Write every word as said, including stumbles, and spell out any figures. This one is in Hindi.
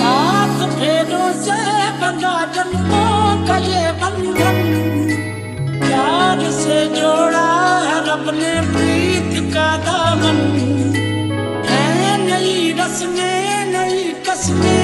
सात फेरों से बंधा जन्मों का ये बंधन, प्यार से जोड़ा है रब ने प्रीत का दामन। है नई रस्में नई कस्में